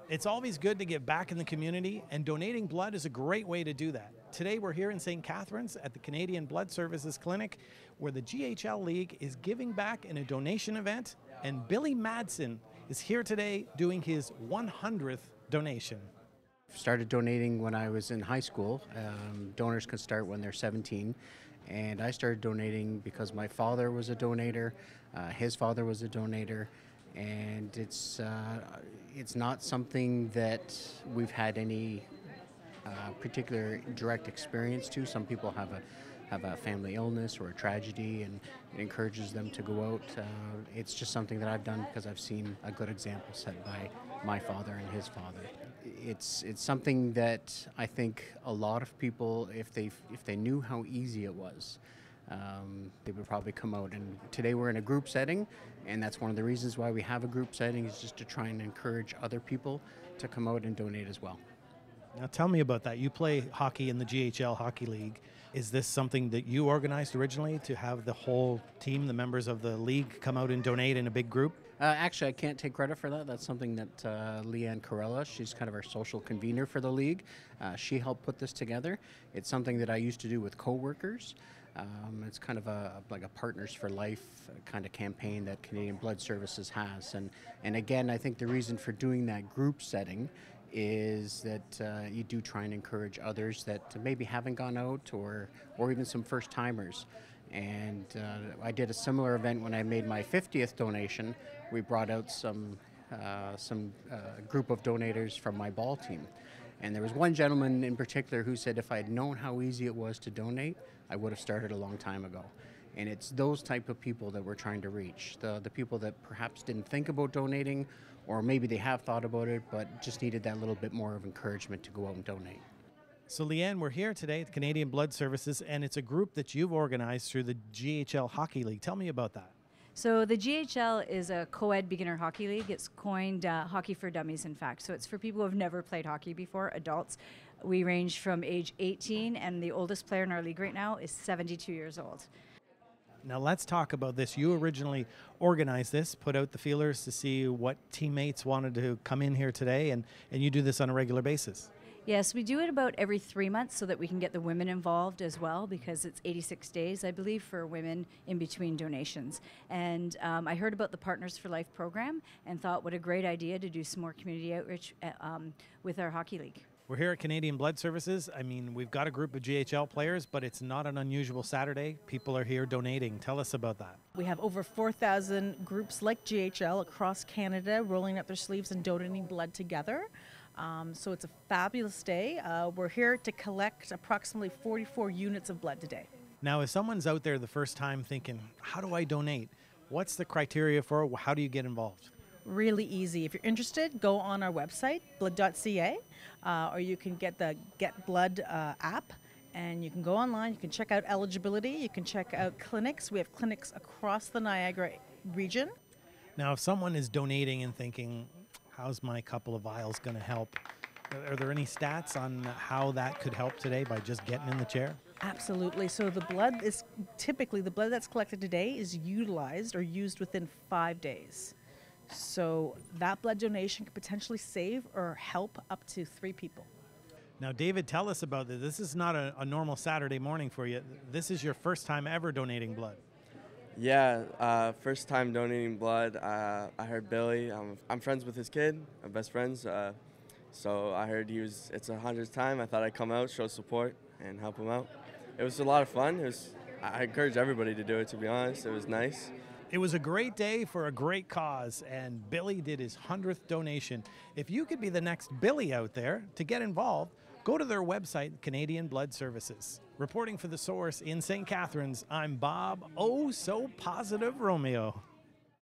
It's always good to give back in the community, and donating blood is a great way to do that. Today we're here in St. Catharines at the Canadian Blood Services Clinic, where the GHL League is giving back in a donation event, and Billy Madsen is here today doing his 100th donation. Started donating when I was in high school. Donors can start when they're 17, and I started donating because my father was a donator, his father was a donator, and it's not something that we've had any particular direct experience to. Some people have a family illness or a tragedy, and it encourages them to go out. It's just something that I've done because I've seen a good example set by my father and his father. It's something that I think a lot of people, if they knew how easy it was, they would probably come out. And today we're in a group setting, and that's one of the reasons why we have a group setting, is just to try and encourage other people to come out and donate as well. Now tell me about that. You play hockey in the GHL Hockey League. Is this something that you organized originally, to have the whole team, the members of the league, come out and donate in a big group? Actually, I can't take credit for that. That's something that Leanne Corella, she's kind of our social convener for the league. She helped put this together. It's something that I used to do with coworkers. It's kind of like a Partners for Life kind of campaign that Canadian Blood Services has. And again, I think the reason for doing that group setting is that you do try and encourage others that maybe haven't gone out, or even some first timers. And I did a similar event when I made my 50th donation. We brought out some group of donators from my ball team. And there was one gentleman in particular who said, if I had known how easy it was to donate, I would have started a long time ago. And it's those type of people that we're trying to reach, the people that perhaps didn't think about donating, or maybe they have thought about it, but just needed that little bit more of encouragement to go out and donate. So Leanne, we're here today at Canadian Blood Services, and it's a group that you've organized through the GHL Hockey League. Tell me about that. So the GHL is a co-ed beginner hockey league. It's coined hockey for dummies, in fact. So it's for people who have never played hockey before, adults. We range from age 18, and the oldest player in our league right now is 72 years old. Now let's talk about this. You originally organized this, put out the feelers to see what teammates wanted to come in here today, and you do this on a regular basis. Yes, we do it about every 3 months so that we can get the women involved as well, because it's 86 days, I believe, for women in between donations. And I heard about the Partners for Life program and thought what a great idea to do some more community outreach with our hockey league. We're here at Canadian Blood Services. I mean, we've got a group of GHL players, but it's not an unusual Saturday. People are here donating. Tell us about that. We have over 4,000 groups like GHL across Canada rolling up their sleeves and donating blood together. So it's a fabulous day. We're here to collect approximately 44 units of blood today. Now, if someone's out there the first time thinking, how do I donate? What's the criteria for it? How do you get involved? Really easy. If you're interested, go on our website, blood.ca, or you can get the Get Blood app, and you can go online. You can check out eligibility. You can check out clinics. We have clinics across the Niagara region. Now, if someone is donating and thinking, how's my couple of vials going to help? Are there any stats on how that could help today by just getting in the chair? Absolutely. So the blood that's collected today is utilized or used within 5 days. So that blood donation could potentially save or help up to 3 people. Now, David, tell us about this. This is not a normal Saturday morning for you. This is your first time ever donating blood. Yeah, first time donating blood. I heard Billy. I'm friends with his kid, my best friends. So I heard it's a 100th time. I thought I'd come out, show support, and help him out. It was a lot of fun. I encourage everybody to do it, to be honest. It was nice. It was a great day for a great cause, and Billy did his 100th donation. If you could be the next Billy out there to get involved, go to their website, Canadian Blood Services. Reporting for The Source in St. Catharines, I'm Bob Oh So Positive Romeo.